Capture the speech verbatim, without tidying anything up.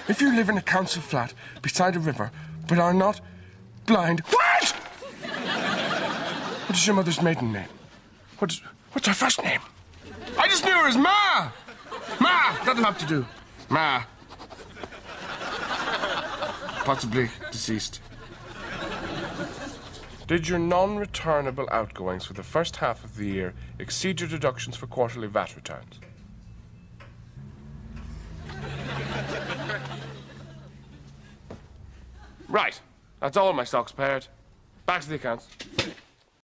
If you live in a council flat beside a river, but are not blind... What?! What is your mother's maiden name? What's, what's her first name? I just knew her as Ma! Ma! That'll have to do. Ma. Possibly deceased. Did your non-returnable outgoings for the first half of the year exceed your deductions for quarterly V A T returns? Right. That's all my stocks paired. Back to the accounts.